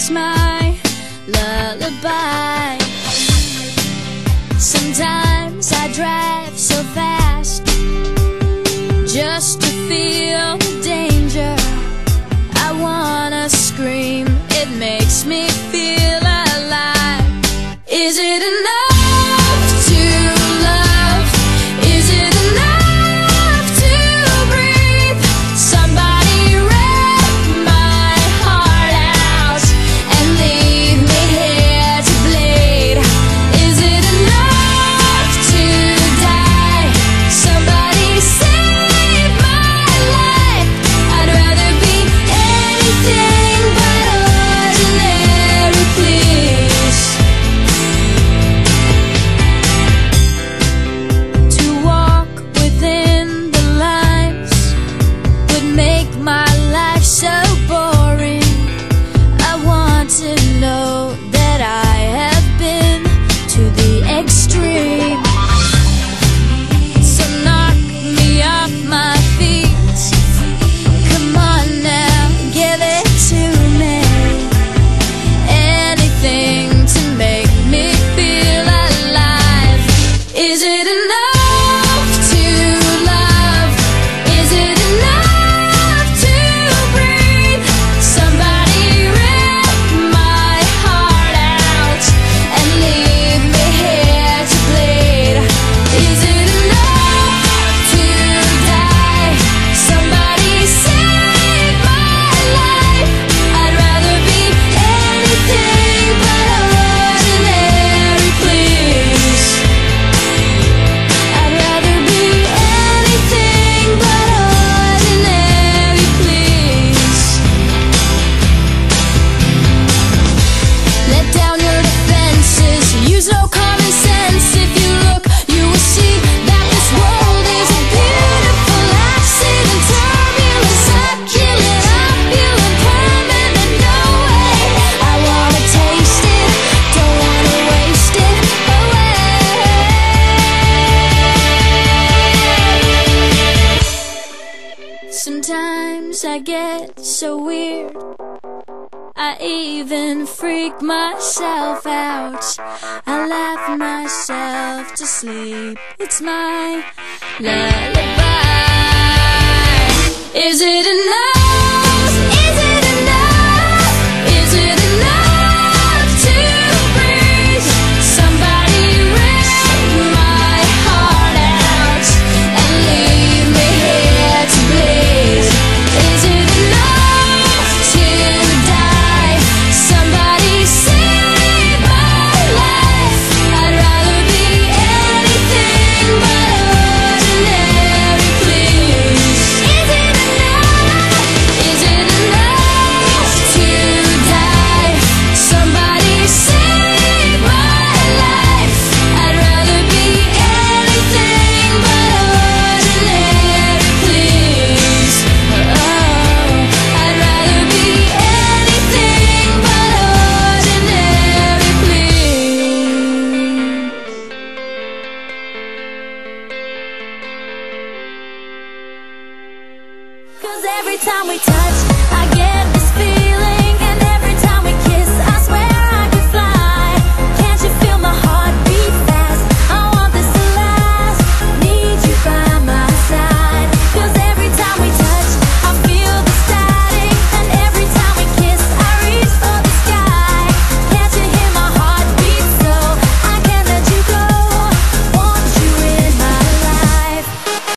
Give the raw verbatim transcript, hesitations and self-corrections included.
It's my lullaby. Sometimes I drive so fast just to feel the danger. I wanna scream, it makes me feel alive. Is it enough to love? Is it enough to breathe? Somebody rip my heart out and leave me here to bleed. Is it enough to die? Somebody save my life. I'd rather be anything but ordinary, please. To walk within the lines would make my life so boring. I want to know that I have been to the extreme. So knock me off my feet. Come on now, give it to me. Anything to make me feel alive. Is it enough to love? Is it enough to breathe? Somebody rip my heart out and leave me here to bleed. Is it enough to die? Somebody save my life. I'd rather be anything but ordinary, please. I'd rather be anything but ordinary, please. Let down your defenses, use no common sense. If you look, you will see that this world is a beautiful accident. Turbulence, succulent, opulent, permanent, no way. I wanna taste it, don't wanna waste it away. Sometimes I get so weird, I even freak myself out. I laugh myself to sleep. It's my lullaby. Is it enough? Is it enough? Is it enough to breathe? Somebody rip my heart out and leave me here to bleed. Is it enough to die? Somebody save my life. I'd rather be anything but ordinary, please. Is it enough? Is it enough to die? Somebody save my life. I'd rather be anything but ordinary, please. Oh, I'd rather be anything but ordinary, please. 'Cause every time we touch, I get